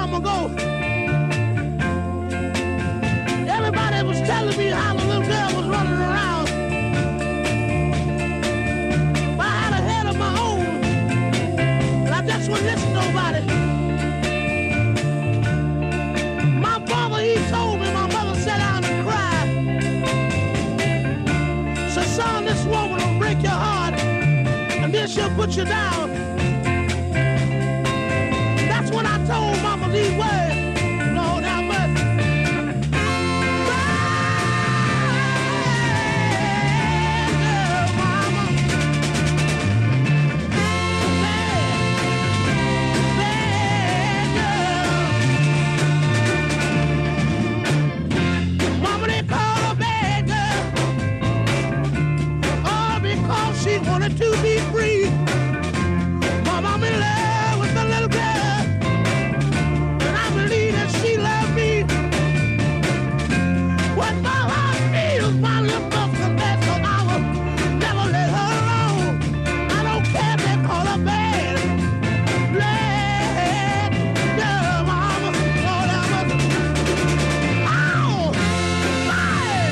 mama go, everybody was telling me how the little girl was running around. But I had a head of my own, and I just wouldn't listen to nobody. My father, he told me, my mother sat down and cried. Said, son, this woman will break your heart, and then she'll put you down. That's when I told mama these words. Lord have mercy. Bad girl, mama. Bad girl. Mama, they call her bad girl. All because she wanted to be free. Mama, I'm in love with the little girl. And I believe that she loved me. What my heart feels, my lips must confess, so I will never let her alone. I don't care if they call her bad. Bad girl, mama. Lord have mercy. Ow! Bad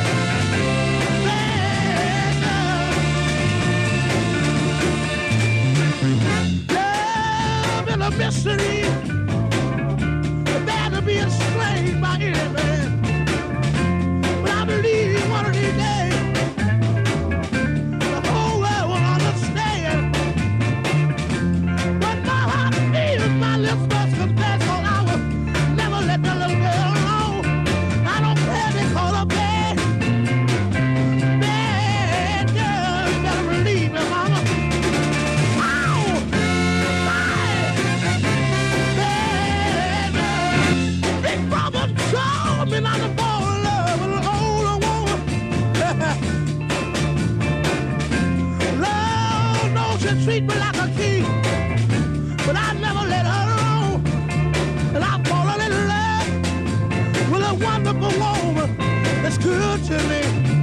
girl. Love is a mystery. The bad to be enslaved by any man. But I believe one of these days the whole world will understand. What my heart feels, my lips must confess, so I will never let the little girl alone. I don't care if they call her bad. Bad girl, you better believe me, mama. Ow! Bad girl. Big brother told me not to fall in love with an older woman. Lord knows she treat me like a king, but I never let her alone. And I've fallen in love with a wonderful woman that's good to me.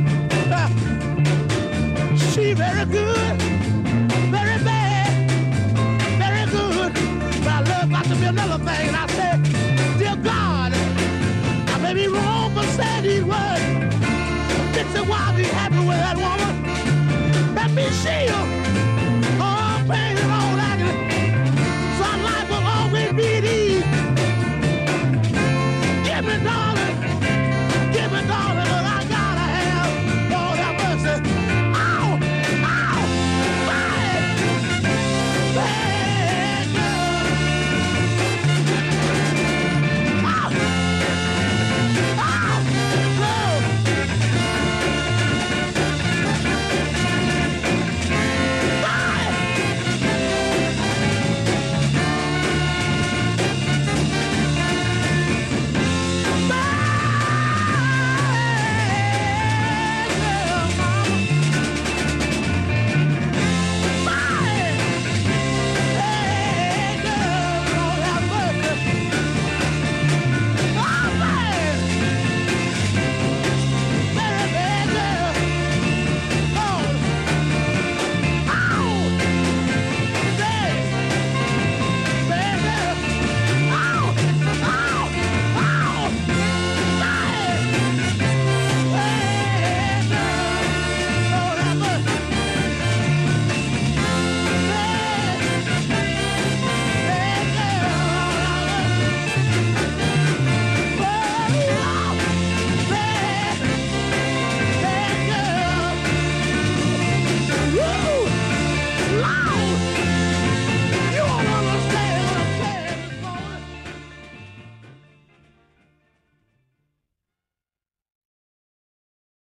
She very good, very bad, very good. But I love got to be another thing. And I said, dear God, I may be wrong but say these words. Fix it while be happy with that woman. Let me see her.